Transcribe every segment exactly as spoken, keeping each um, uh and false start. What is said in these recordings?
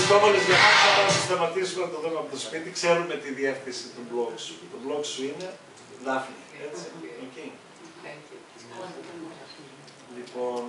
Χριστόβαλης Διαμάνης, θα πάμε να σταματήσουμε να το δούμε από το σπίτι. Ξέρουμε τη διεύθυνση του blog σου. Το blog σου είναι Δάφνη, έτσι. Okay. Λοιπόν,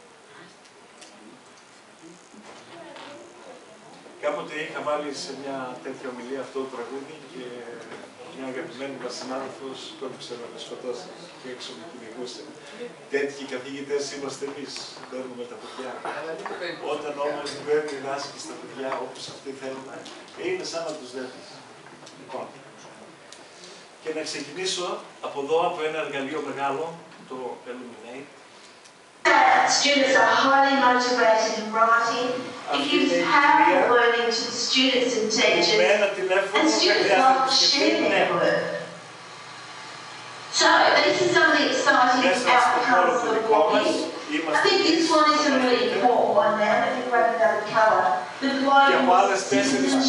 κάποτε είχα βάλει σε μια τέτοια ομιλία αυτό το τραγούδι και μια αγαπημένη μας συνάδελφος κόντυψε να με σκοτώσει και έξω με κυνηγούσε. Τέτοιοι καθηγητές είμαστε εμείς, παίρνουμε τα παιδιά. Όταν όμως δεν διδάσκεις τα παιδιά όπως αυτοί θέλουν, είναι σαν να τους δέχεις. Λοιπόν, και να ξεκινήσω από εδώ, από ένα εργαλείο μεγάλο, το Illuminate. Students are highly motivated in writing. It gives powerful learning to the students and teachers, and students love to share their work. So, these are some of the exciting outcomes of walking. I think this one is a really important one now. Let me grab another colour. The global systems.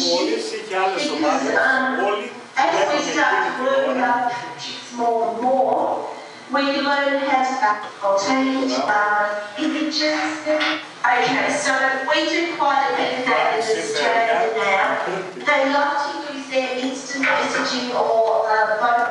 As we start to learn about more and more, we learn how to change uh, images. Okay, so we do quite a bit of that in Australia now. They love to use their instant messaging or uh, phone.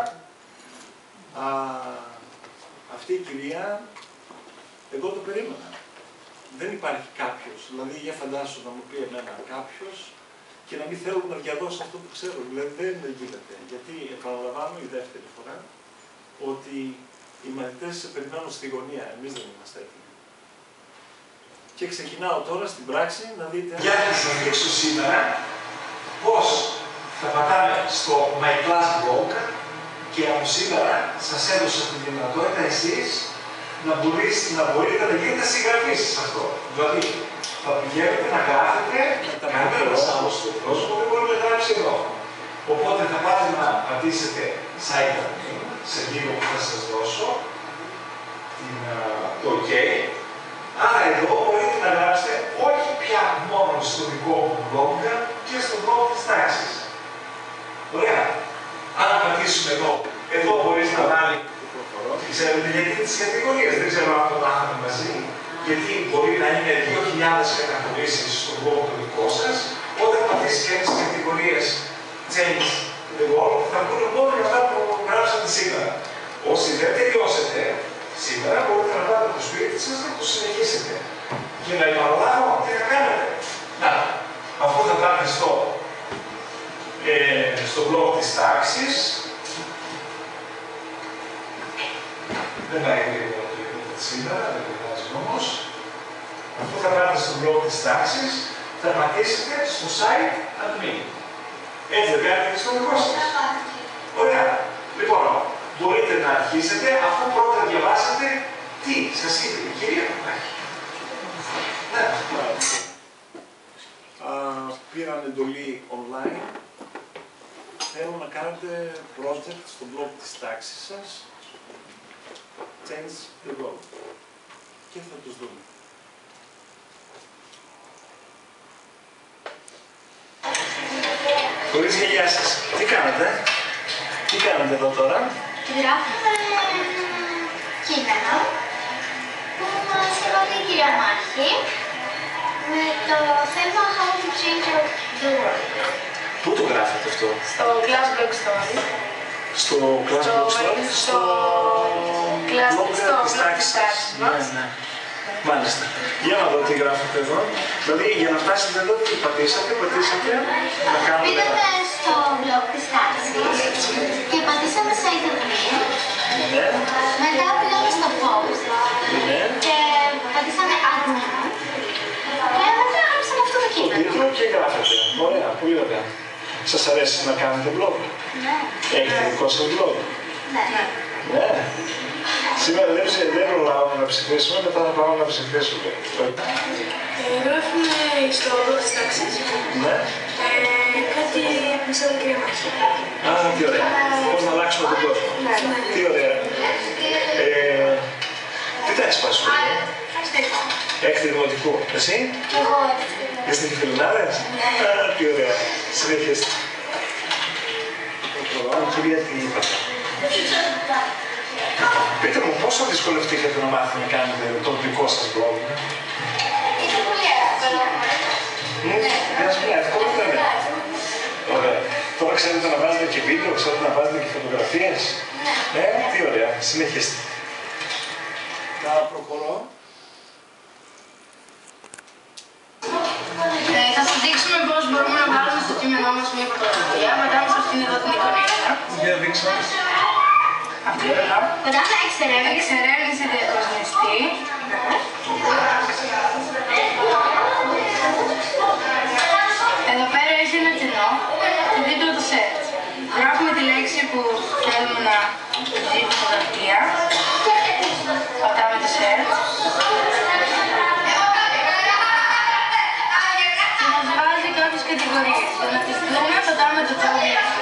Αυτή η κυρία, εγώ το περίμενα. Δεν υπάρχει κάποιος, δηλαδή για φαντάσου να μου πει εμένα κάποιος και να μην θέλουν να διαδώσω αυτό που ξέρω. Δηλαδή δεν γίνεται. Γιατί επαναλαμβάνω η δεύτερη φορά ότι οι μαθητές σε περιμένουν στη γωνία, εμείς δεν είμαστε έτοιμοι. Και ξεκινάω τώρα στην πράξη να δείτε... Για να σας δείξω σήμερα πώς θα πατάμε στο My Class Blog και από σήμερα σας έδωσα τη δυνατότητα εσείς να, μπορείς, να μπορείτε να γίνετε συγγραφείς σε αυτό. Δηλαδή, θα πηγαίνετε να γράφετε κανένας άλλος στο πρόσωπο, δεν μπορεί να γράψει εδώ. Οπότε θα πάτε να πατήσετε site σε λίγο που θα σας δώσω την, το OK. Άρα εδώ μπορείτε να γράψετε όχι πια μόνο στο δικό μου blog και στο blog της τάξης. Ωραία. Αν πατήσουμε εδώ, εδώ μπορείς να βάλει, ξέρετε γιατί τις κατηγορίες, δεν ξέρω αν το μάθαμε μαζί, γιατί μπορεί να είναι δύο χιλιάδες καταχωρήσεις στο blog το δικό σας, όταν πατήσει και τις κατηγορίες change the world, θα βγουν μόνο για αυτά που γράψατε σήμερα. Όσοι δεν τελειώσετε σήμερα, μπορείτε να πάτε από το σπίτι σας και να το συνεχίσετε. Και να επαναλάβω τι θα κάνετε. Να, αφού θα πάτε στο, ε, στο blog της τάξης, δεν πάει γρήγορα το ίντερνετ σήμερα, δεν πειράζει όμως. Αφού θα πάτε στο blog της τάξης, θα πατήσετε στο site admin. Έτσι δεν κάνετε στο δικό σας. Ωραία. Λοιπόν, μπορείτε να αρχίσετε αφού πρώτα διαβάσετε τι σας είπε η κυρία Παπάκη. Ναι. Πήραν εντολή online. Θέλω να κάνετε project στο blog της τάξης σας. Change the world. Και θα τους δούμε. Κορίτσια, γεια σας. Τι κάνετε, τι κάνετε εδώ τώρα? Γράφουμε κείμενο που μας έβαλε η κυρία Μάχη με το θέμα How to Change the World. Πού το γράφετε αυτό? Στο Class Blog Story. Στο Class Blog Story? Στο blog της τάξης σας. Ναι, ναι. Μάλιστα. Για να δω τι γράφετε εδώ. Δηλαδή, για να φτάσετε εδώ, τι πατήσατε, πατήσατε να κάνετε... Πήγαμε στο blog της τάξης και πατήσαμε σε interview. Ναι. Μετά πήγαμε στο post Ναι. και πατήσαμε admin. Και μετά γράψαμε αυτό το Το κείμενο. τίτλο και γράφετε. Ωραία, πολύ ωραία. Σας αρέσει να κάνετε blog? Ναι. Έχετε δικό σας blog? Ναι. Ναι. Σήμερα δεν, δεν προλάβαμε να ψηφίσουμε, μετά θα πάμε να ψηφίσουμε. Γράφουμε στο blog της τάξης. Ναι. Ε, κάτι μισό το κυρία Μάχη. Α, τι ωραία. Πώς να αλλάξουμε τον κόσμο. Ναι. Τι ωραία. Ε, τι θα έχεις πάει σχολείο? Έκτη δημοτικού. Εσύ? Εγώ Είστε φιλινάδες? Ναι. Α, τι ωραία. Συνεχίστε. Προγράμμα, κυρία, τι είπατε? Πείτε μου, πόσο δυσκολευτήκατε να μάθετε να κάνετε το δικό σας blog? είναι πολύ εύκολο. Ναι, δεν σας Τώρα ξέρετε να βάζετε και βίντεο, ξέρετε να βάζετε και φωτογραφίες. Ναι. Ε, τι ωραία. Συνεχίστε. Θα προχωρώ. Ε, θα σας δείξουμε πώς μπορούμε να βάλουμε στο κείμενό μας μια φωτογραφία. Πατάμε σε αυτήν εδώ την εικονίδα. Για δείξω. Αυτή εδώ. Πατάμε εξερεύνηση. Εξερεύνηση διαδρομιστή. Εδώ πέρα έχει ένα κενό και δίπλα το search. Γράφουμε τη λέξη που θέλουμε να δει τη φωτογραφία. Πατάμε το search. Και μας βάζει κάποιες κατηγορίες. Για να τις δούμε πατάμε το top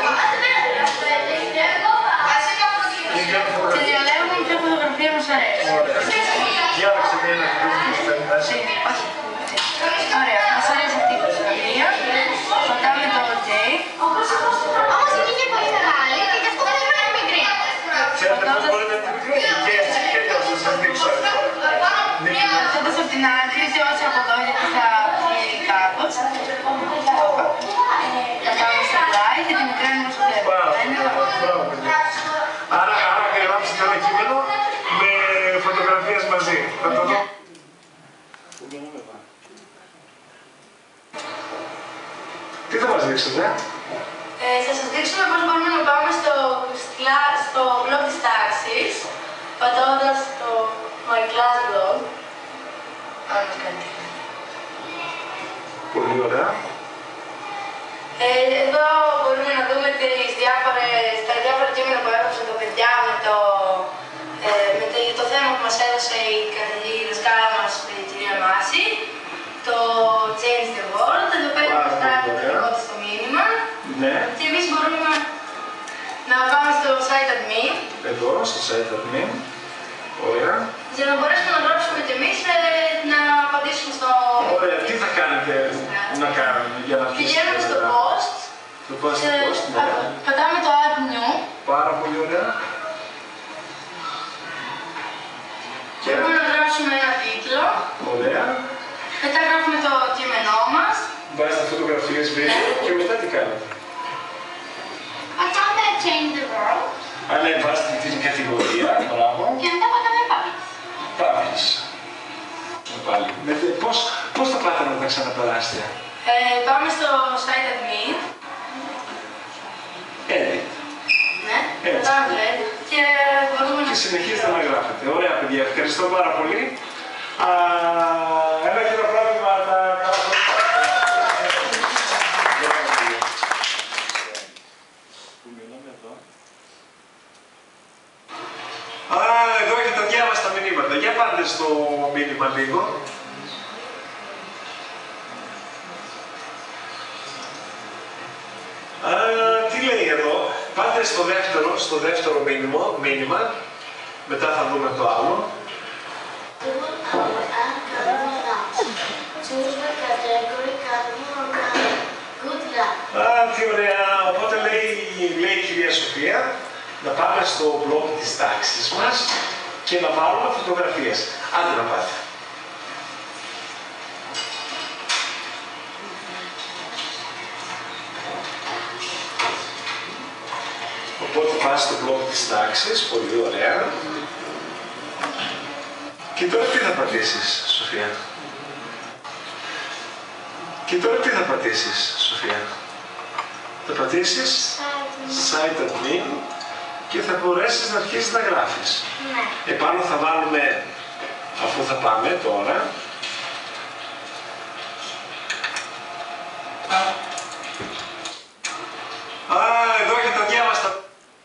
και διαλέγουμε ποια φωτογραφία μας αρέσει. Διάλεξε μία να την δούμε που θέλει μέσα. Ωραία, μας αρέσει αυτή η φωτογραφία. Πατάμε το OK. Όμως είναι και πολύ μεγάλη και γι' αυτό δεν είναι να μικρή. Ξέρετε πώς μπορείτε να την μικρύνετε και έτσι και έτσι θα σας δείξω εδώ. Πατώντας από την άκρη και όχι από εδώ γιατί θα βγει κάπως. Πατάμε στο πλάι και την μικράνουμε όσο θέλουμε. Μπράβο, παιδιά. Άρα, άρα γράψετε ένα κείμενο με φωτογραφίες μαζί. Θα το δω. Τι θα μας δείξετε? Ε, θα σας δείξουμε πώς μπορούμε να πάμε στο, στο blog της τάξης, πατώντας το My Class blog. Αν μας κάνει. Πολύ ωραία. Ε, εδώ μπορούμε να δούμε τις διάφορες, τα διάφορα κείμενα που έγραψαν τα παιδιά με το, ε, με το, το θέμα που μας έδωσε η καθηγήτρια η δασκάλα μας, η κυρία Μάση, το Change the World. Εδώ πέρα μας γράφει το δικό της το μήνυμα. Ναι. Και εμείς μπορούμε να πάμε στο site admin. Εδώ, στο site admin. Ωραία. Για να μπορέσουμε να γράψουμε και εμείς ε, να απαντήσουμε στο... Ωραία, τι θα κάνετε να κάνουμε για να αφήσουμε? Πηγαίνουμε στο post. Το post, και post, ναι. πατάμε το add new. Πάρα πολύ ωραία. Και μπορούμε να γράψουμε ένα τίτλο. Ωραία. Μετά γράφουμε το κείμενό μας. Βάζετε φωτογραφίες, βίντεο και μετά τι κάνετε? Πατάμε Change the World Ανεβάστε την κατηγορία, μπράβο. και μετά πατάμε Publish. Publish. Πάλι. Με, πώς, πώς θα πάτε να τα ξαναπεράσετε? Ε, πάμε στο site admin. Edit. Ναι. Έτσι. Πατάμε το edit και μπορούμε Και να... συνεχίζετε να γράφετε. Ωραία, παιδιά. Ευχαριστώ πάρα πολύ. Α, ένα και ένα πρόβλημα να κάνουμε. Α, εδώ έχετε τα διάβαστα μηνύματα. Για πάτε στο μήνυμα λίγο. Α, τι λέει εδώ. Πάτε στο δεύτερο, στο δεύτερο μήνυμα, μήνυμα. Μετά θα δούμε το άλλο. Α, τι ωραία. Οπότε λέει, λέει η κυρία Σοφία να πάμε στο blog της τάξης μας και να βάλουμε φωτογραφίες. Άντε να πάτε. Οπότε πας στο blog της τάξης, πολύ ωραία. Και τώρα τι θα πατήσεις, Σοφία? Και τώρα τι θα πατήσεις, Σοφία? Θα πατήσεις site admin και θα μπορέσεις να αρχίσεις να γράφεις. Ναι. Επάνω θα βάλουμε, αφού θα πάμε τώρα, Α, εδώ έχετε τα διάβαστα.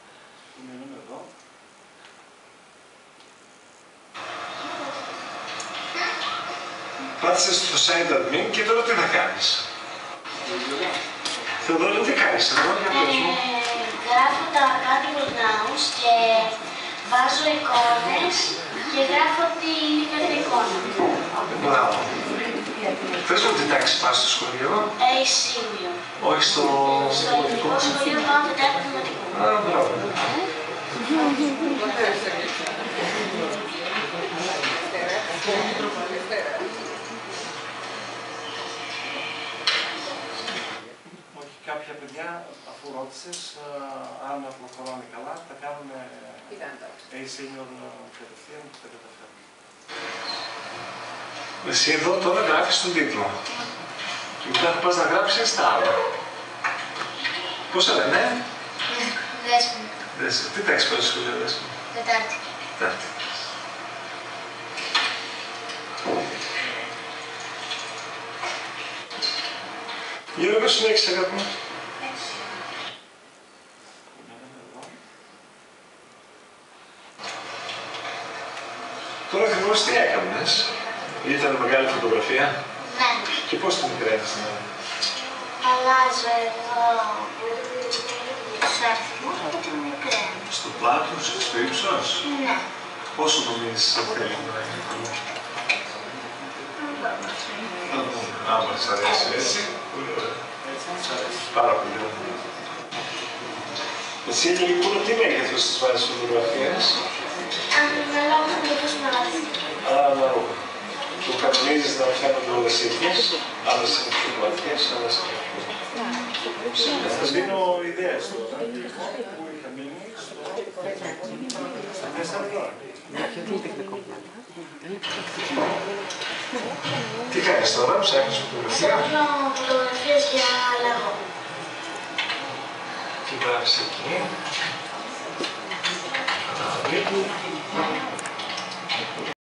Πάτησε στο site admin και τώρα τι θα κάνεις? Θεοδόρη, τι κάνεις εδώ, για πες μου. Γράφω τα category nouns και βάζω εικόνες και γράφω την κάθε εικόνα. Μπράβο. Θες μου την τάξη πας στο σχολείο? Ε, σημείο. Όχι στο Στο ελληνικό σχολείο πάω μετά από το δημοτικό. Α, μπράβο. Όχι, κάποια παιδιά παιδιά, αφού ρώτησες, αν προχωράνε καλά, θα κάνουν A-Senior κατευθείαν και θα καταφέρουν. Εσύ εδώ τώρα γράφεις τον τίτλο. Και μετά θα πας να γράψεις τα άλλα. Πώς θα λένε? Δέσποινα. Δέσποινα. Τι τάξη πας στο σχολείο, Δέσποινα? Τετάρτη. Τετάρτη. Γιώργο, πες σου έξι, αγάπη μου. Τώρα ακριβώς τι έκανες? Ήταν μεγάλη φωτογραφία. Ναι. Και πώς την κρέμεις, ναι? Αλλάζω εδώ τους αριθμούς και την μικραίνω. Στο πλάτος, στο ύψος. Ναι. Πόσο νομίζεις θέλει να είναι αυτό? Άμα σας αρέσει έτσι, πολύ ωραία. Πάρα πολύ ωραία. Εσύ λοιπόν τι μέγεθος τις βάζεις φωτογραφίες? Ανάλογα με το σπαθί. Ανάλογα. Το κανονίζεις να φαίνονται όλες οι ίδιες, άλλες είναι πιο βαθιές, άλλες είναι πιο βαθιές. Σας δίνω ιδέες τώρα, που είχα μείνει στα τέσσερα τώρα. Τι κάνεις τώρα, ψάχνεις φωτογραφία? Ψάχνω φωτογραφίες για λαγό. Τι γράφεις εκεί? Ανάλογα.